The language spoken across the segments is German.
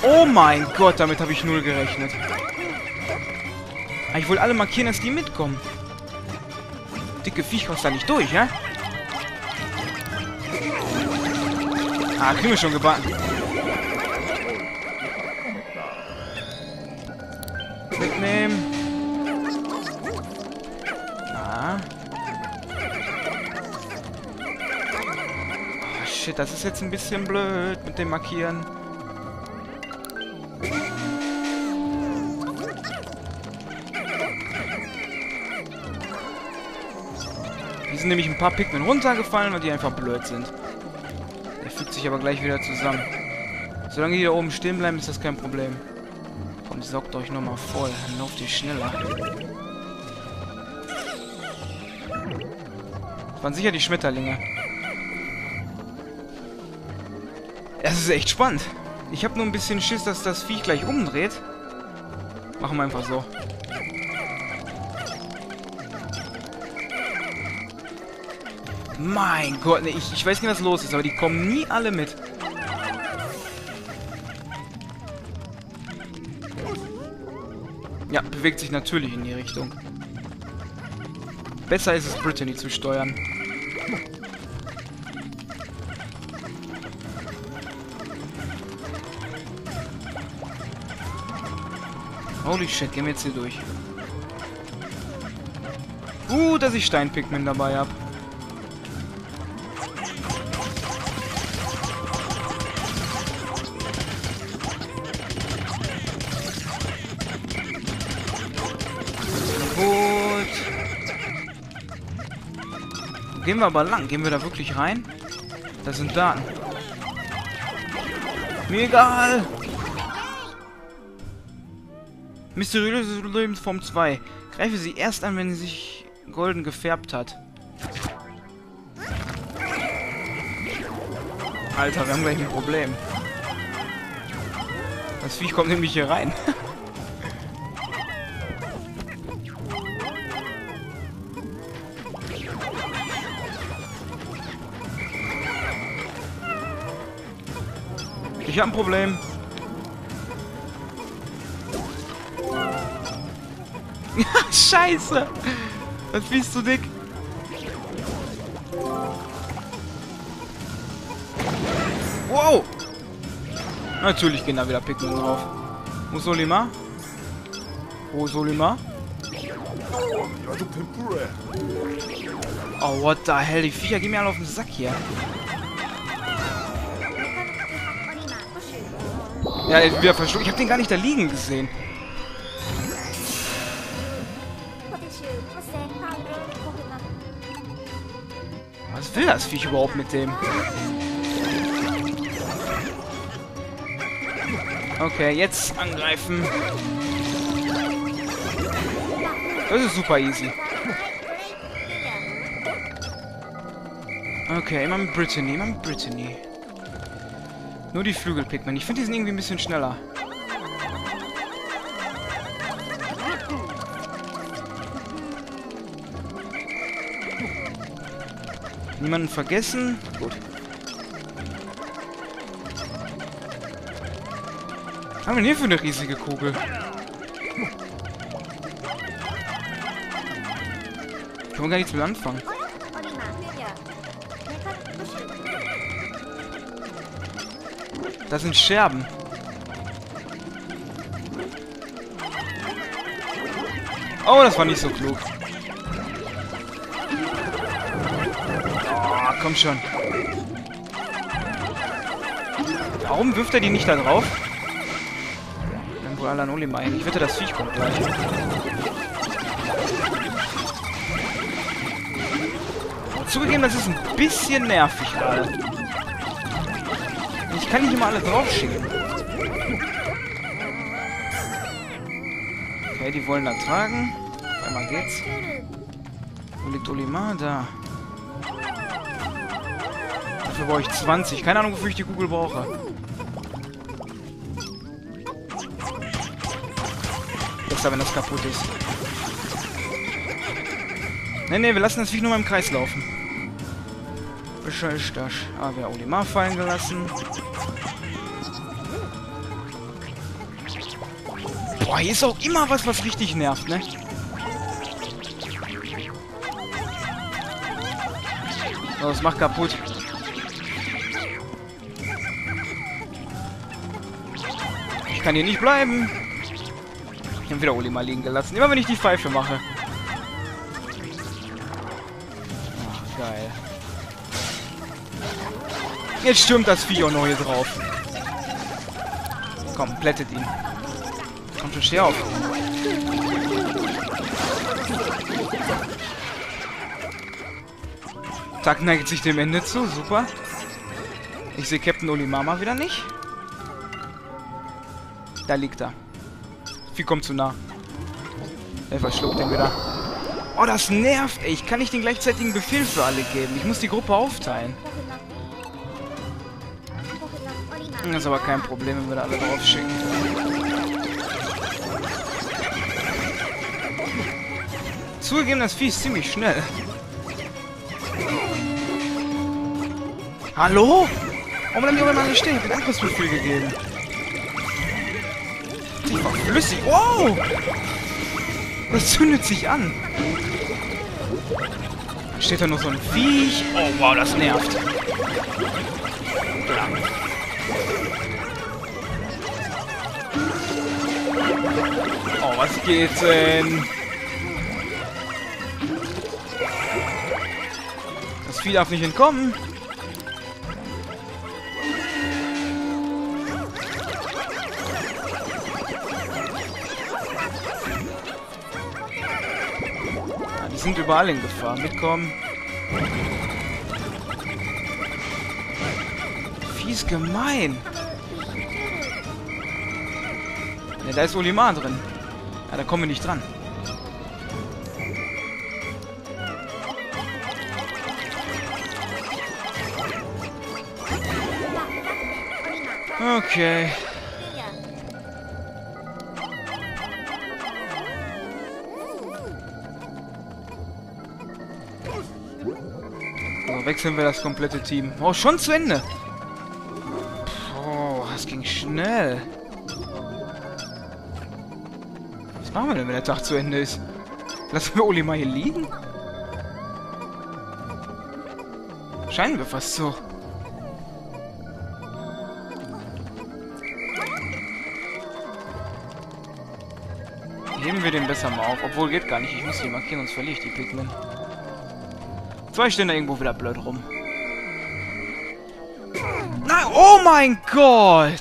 Oh mein Gott, damit habe ich null gerechnet. Ich wollte alle markieren, dass die mitkommen. Dicke Viech kommst da nicht durch, ja? Ah, kriegen wir schon gebacken. Mitnehmen. Ah. Oh, shit, das ist jetzt ein bisschen blöd mit dem Markieren. Hier sind nämlich ein paar Pikmin runtergefallen, weil die einfach blöd sind. Der fügt sich aber gleich wieder zusammen. Solange die da oben stehen bleiben, ist das kein Problem. Komm, saugt euch nochmal voll. Dann lauft ihr schneller. Das waren sicher die Schmetterlinge. Das ist echt spannend. Ich habe nur ein bisschen Schiss, dass das Viech gleich umdreht. Machen wir einfach so. Mein Gott, ne, ich weiß nicht, was los ist, aber die kommen nie alle mit. Ja, bewegt sich natürlich in die Richtung. Besser ist es, Brittany zu steuern. Holy shit, gehen wir jetzt hier durch. Dass ich Steinpigment dabei habe. Gehen wir aber lang. Gehen wir da wirklich rein? Das sind Daten. Mir egal. Mysteriöse Lebensform 2. Greife sie erst an, wenn sie sich golden gefärbt hat. Alter, wir haben gleich ein Problem. Das Viech kommt nämlich hier rein. Ich habe ein Problem. Scheiße. Das Vieh ist zu dick. Wow. Natürlich gehen da wieder Pikmin drauf. Wo ist Solima? Wo ist Solima? Oh, what the hell? Die Viecher gehen mir alle auf den Sack hier. Ja, er ist wieder verschluckt. Ich habe den gar nicht da liegen gesehen. Was will das Viech überhaupt mit dem? Okay, jetzt angreifen. Das ist super easy. Okay, immer mit Brittany, immer mit Brittany. Nur die Flügelpigmen. Ich finde, die sind irgendwie ein bisschen schneller. Niemanden vergessen. Gut. Was haben wir denn hier für eine riesige Kugel? Kann man gar nichts mit anfangen. Das sind Scherben. Oh, das war nicht so klug. Oh, komm schon. Warum wirft er die nicht da drauf? Dann wohl alle Oli meinen. Ich wette, das Viech kommt gleich. Aber zugegeben, das ist ein bisschen nervig gerade. Ich kann nicht immer alle draufschicken. Okay, die wollen da tragen. Einmal geht's. Wo liegt Olimar? Da. Dafür brauche ich 20. Keine Ahnung, wofür ich die Kugel brauche. Besser, wenn das kaputt ist. Ne, wir lassen das Viech nur mal im Kreis laufen. Bescheuert das. Ah, wir haben Olimar fallen gelassen. Boah, hier ist auch immer was richtig nervt, ne? So, das macht kaputt. Ich kann hier nicht bleiben. Ich habe wieder Olimar liegen gelassen. Immer wenn ich die Pfeife mache. Ach, geil. Jetzt stürmt das Vieh auch noch hier drauf. Komm, plättet ihn. Komm schon, steh auf. Tag neigt sich dem Ende zu. Super. Ich sehe Captain Olimar mal wieder nicht. Da liegt er. Vieh kommt zu nah. Er verschluckt den wieder. Oh, das nervt, ey. Ich kann nicht den gleichzeitigen Befehl für alle geben. Ich muss die Gruppe aufteilen. Das ist aber kein Problem, wenn wir da alle drauf schicken. Zugegeben, das Vieh ist ziemlich schnell. Hallo? Warum haben die auch immer nicht stehen? Ich hab den Angriffsbefehl gegeben. Die war flüssig. Wow! Das zündet sich an. Da steht da noch so ein Viech. Oh, wow, das nervt. Ja. Oh, was geht denn? Das Vieh darf nicht entkommen. Ja, die sind überall in Gefahr. Mitkommen. Vieh ist gemein. Ja, da ist Olimar drin. Ja, da kommen wir nicht dran. Okay. So, wechseln wir das komplette Team. Oh, schon zu Ende. Oh, das ging schnell. Was machen wir denn, wenn der Tag zu Ende ist? Lassen wir Olimar hier liegen? Scheinen wir fast so. Heben wir den besser mal auf. Obwohl, geht gar nicht. Ich muss die markieren, sonst verliere ich die Pikmin. Zwei stehen da irgendwo wieder blöd rum. Nein! Oh mein Gott!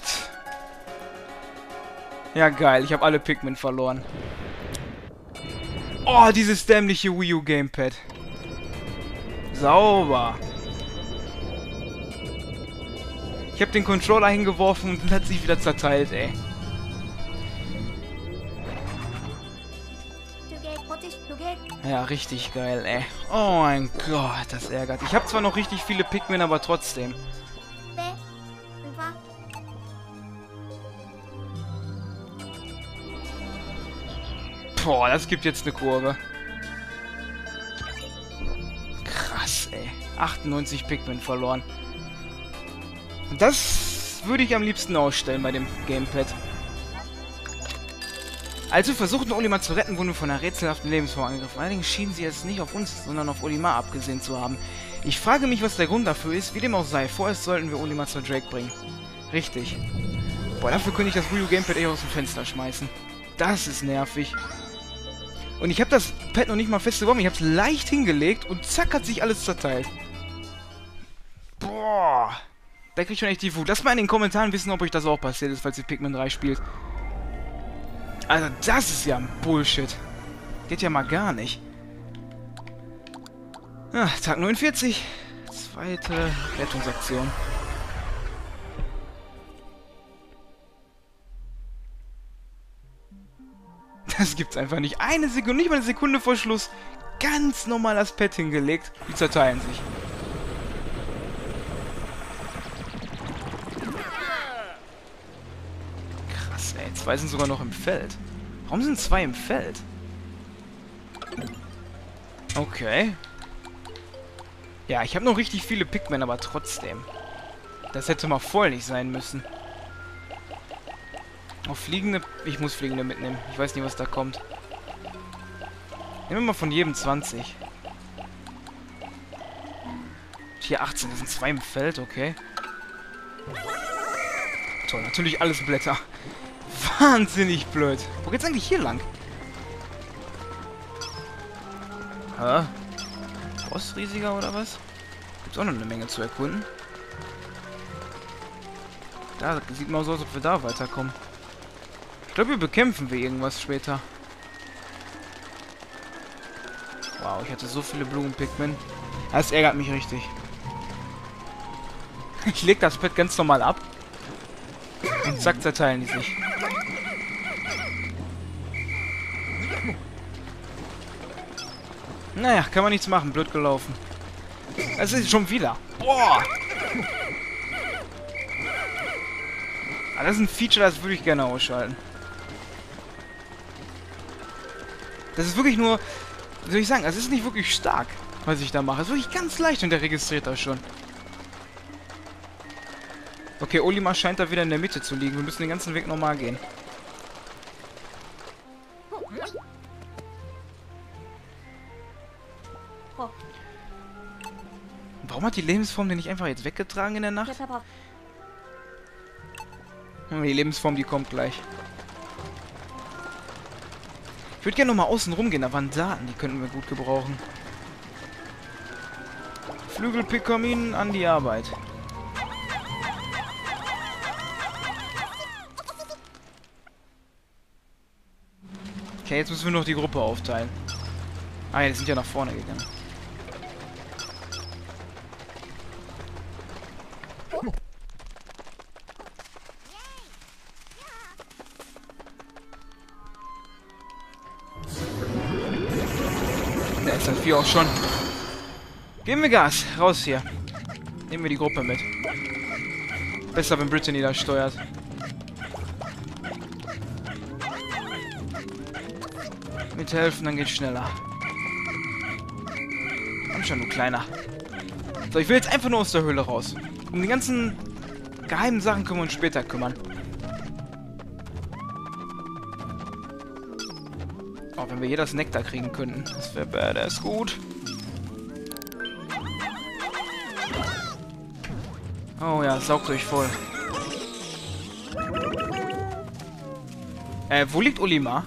Ja, geil. Ich habe alle Pikmin verloren. Oh, dieses dämliche Wii U Gamepad. Sauber. Ich habe den Controller hingeworfen und hat sich wieder zerteilt, ey. Ja, richtig geil, ey. Oh mein Gott, das ärgert. Ich habe zwar noch richtig viele Pikmin, aber trotzdem. Boah, das gibt jetzt eine Kurve. Krass, ey. 98 Pikmin verloren. Und das würde ich am liebsten ausstellen bei dem Gamepad. Als wir versuchten, Olimar zu retten, wurden wir von einer rätselhaften Lebensform angegriffen. Allerdings schienen sie es nicht auf uns, sondern auf Olimar abgesehen zu haben. Ich frage mich, was der Grund dafür ist. Wie dem auch sei, vorerst sollten wir Olimar zur Drake bringen. Richtig. Boah, dafür könnte ich das Wii U Gamepad echt aus dem Fenster schmeißen. Das ist nervig. Und ich habe das Pad noch nicht mal fest geworfen. Ich habe es leicht hingelegt und zack hat sich alles zerteilt. Boah. Da krieg ich schon echt die Wut. Lasst mal in den Kommentaren wissen, ob euch das auch passiert ist, falls ihr Pikmin 3 spielt. Also, das ist ja ein Bullshit. Geht ja mal gar nicht. Ja, Tag 49. Zweite Rettungsaktion. Das gibt's einfach nicht. Eine Sekunde, nicht mal eine Sekunde vor Schluss. Ganz normal das Pad hingelegt. Die zerteilen sich. Krass, ey. Zwei sind sogar noch im Feld. Warum sind zwei im Feld? Okay. Ja, ich habe noch richtig viele Pikmin, aber trotzdem. Das hätte mal voll nicht sein müssen. Auf fliegende... Ich muss fliegende mitnehmen. Ich weiß nicht, was da kommt. Nehmen wir mal von jedem 20. Hier 18, das sind 2 im Feld, okay. Toll, natürlich alles Blätter. Wahnsinnig blöd. Wo geht's eigentlich hier lang? Hä? Bossriesiger oder was? Gibt's auch noch eine Menge zu erkunden. Da sieht man so aus, ob wir da weiterkommen. Ich glaube, wir bekämpfen wir irgendwas später. Wow, ich hatte so viele Blumen-Pikmin. Das ärgert mich richtig. Ich leg das Pad ganz normal ab. Und zack, zerteilen die sich. Naja, kann man nichts machen. Blöd gelaufen. Es ist schon wieder. Boah! Ah, das ist ein Feature, das würde ich gerne ausschalten. Das ist wirklich nur... Wie soll ich sagen? Es ist nicht wirklich stark, was ich da mache. Es ist wirklich ganz leicht und der registriert das schon. Okay, Olimar scheint da wieder in der Mitte zu liegen. Wir müssen den ganzen Weg normal gehen. Warum hat die Lebensform den nicht einfach jetzt weggetragen in der Nacht? Die Lebensform, die kommt gleich. Ich würde gerne nochmal außen rumgehen. Da waren Daten, die könnten wir gut gebrauchen. Flügelpikamin an die Arbeit. Okay, jetzt müssen wir noch die Gruppe aufteilen. Ah ja, die sind ja nach vorne gegangen. Da ist das Vieh auch schon. Geben wir Gas. Raus hier. Nehmen wir die Gruppe mit. Besser, wenn Brittany da steuert. Mithelfen, dann geht's schneller. Komm schon, du Kleiner. So, ich will jetzt einfach nur aus der Höhle raus. Um die ganzen geheimen Sachen können wir uns später kümmern. Oh, wenn wir hier das Nektar kriegen könnten. Das wäre badass gut. Oh ja, saugt euch voll. Wo liegt Olimar?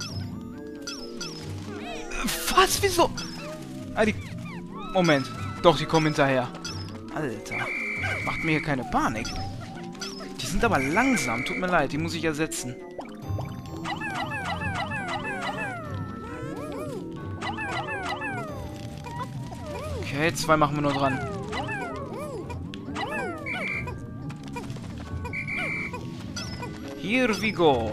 Was? Wieso? Ah, die... Moment. Doch, die kommen hinterher. Alter. Macht mir hier keine Panik. Die sind aber langsam. Tut mir leid, die muss ich ersetzen. Okay, 2 machen wir nur dran. Here we go.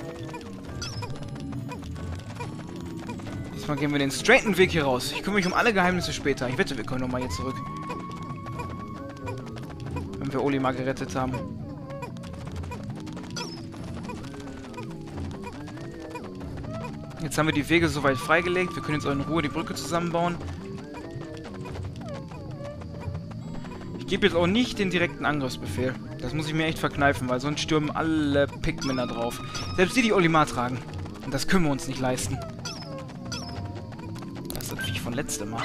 Diesmal gehen wir den straighten Weg hier raus. Ich kümmere mich um alle Geheimnisse später. Ich wette, wir können nochmal hier zurück. Wenn wir Olimar gerettet haben. Jetzt haben wir die Wege soweit freigelegt. Wir können jetzt auch in Ruhe die Brücke zusammenbauen. Ich gebe jetzt auch nicht den direkten Angriffsbefehl. Das muss ich mir echt verkneifen, weil sonst stürmen alle Pikmin da drauf. Selbst die Olimar tragen. Und das können wir uns nicht leisten. Das ist das Viech von letztem Mal.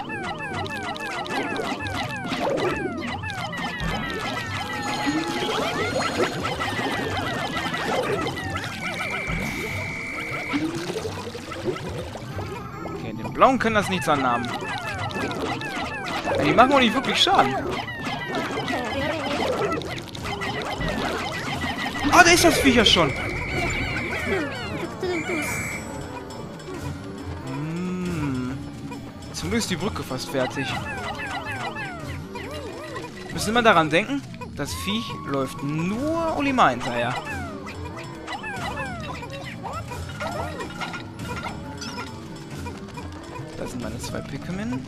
Okay, den Blauen können das nichts anhaben. Ja, die machen auch nicht wirklich Schaden. Ah, da ist das Viech ja schon. Zum Glück ist die Brücke fast fertig. Wir müssen immer daran denken, das Viech läuft nur Olimar hinterher. Da sind meine 2 Pikmin.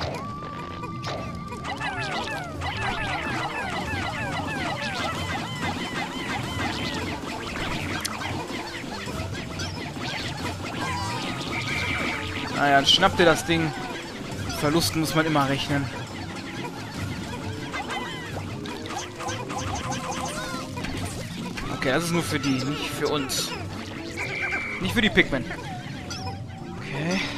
Naja, dann schnappt ihr das Ding. Mit Verlusten muss man immer rechnen. Okay, das ist nur für die, nicht für uns. Nicht für die Pikmin. Okay.